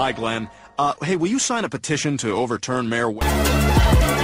Hi, Glenn. Hey, will you sign a petition to overturn Mayor...